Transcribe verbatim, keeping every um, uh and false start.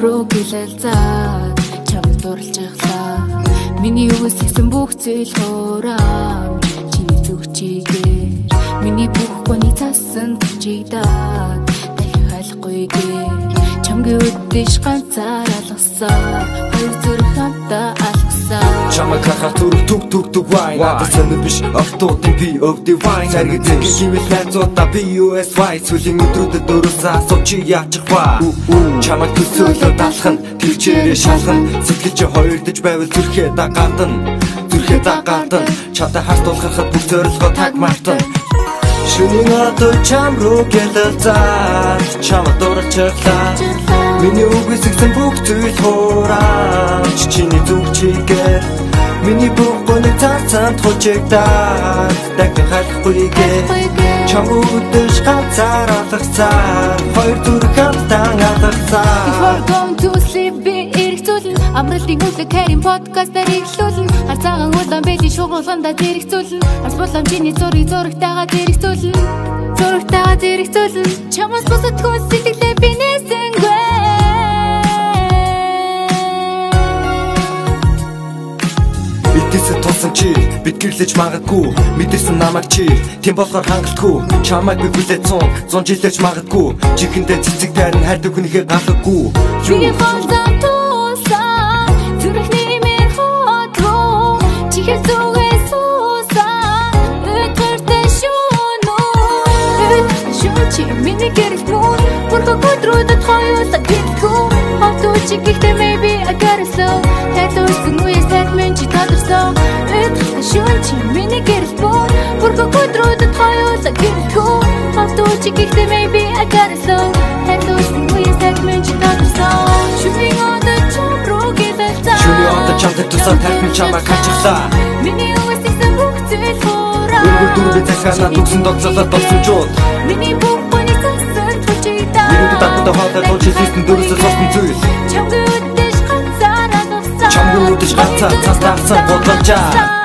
руу гэлэлзаад чамд дурлж явлаа. Миний үгс ихсэн бүх зүйл хуурам чиний зүг чигээр миний бүх гоны цасан чигдаад дахин халахгүйгээр чамгийн үдэш ганцаар алгасаа хоёр зүрх хамтаа алгасаа чамайг харахаар түрэг түг түг түг вай надад санаа биш автоотын би of divine саргид гэвэл хайцуудаа би ю эс вай сүлийн өдрүүдэд дөрөвсөө асууж чи яачих ба чамайг төсөөлөд алах нь тэрчээрээ шалгах нь сэтгэл чи хоёрдож байвал зүрхээ дагаатан зүрхээ дагаатан чамтай хартуулахад бүх зорилгоо таг мартан шөнийн одоо чам руу гэлэлзаад чамд дурлж явлаа. Миний үгс ихсэн бүх зүйл хуурам чиний зүг чигээр миний бүх гоны цаасан тулчигдаад дахин халахгүйгээр чам үдэш ганцаар алгасаа хоёр зүрх хамтаа алгасаа. Before going to sleep би эргцүүлэн амралтын үлэг харин подкастаар эхлүүлэн харцаагаан улаан бэлийн шугуулгандаа зэрэгцүүлэн арс болом чиний зургийг зурагтайгаа зэрэгцүүлэн зурагтайгаа зэрэгцүүлэн чамаас бусад хүн сэтгэлээ би нээсэнгүй Мэдээсээ тулсан чи бид гэрлэж магадгүй мэдээсэн намайг чи тийм болохоор хангалтгүй чамайг би хүлээж цун зун жилэж магадгүй чихэндээ цэцэг тайрн хайртай хүнийхээ галахгүй Миний хонцон туусан зүрхний мэр хотроо чихэр зүгээ суусан өдөртөө шүүнөө шүүчи миний гэрэл мөн бүрхө готруудад хоёулаа гитгүү хавтуу чихэхдээ maybe I got it so хэтүүсэн үе сэтмэн чи тадарсан өдөртөө шүүчи миний гэрэл мөн бүрхө готруудад хоёулаа гитгүү хавтуу чихэхдээ maybe I got it so хэтүүсэн үе сэтмэн чи тадарсан шүний одоо чам руу гэлэлзаа шүний одоо чамд тусаа тайван чамайг хачглаа миний үгс ихсэн бүх зүйл хуураа өргөр дөрвөө захианаа дүгсэн догцолоод болсон жууд миний бүх гоны цасан тулчигдаа миний дагтаа хоолой тулж хийсэн дөрвөөс сосон зүйл чамд үдэш ганцаар алгасаа чамд үдэш ганцаар цас таарсан бодложаа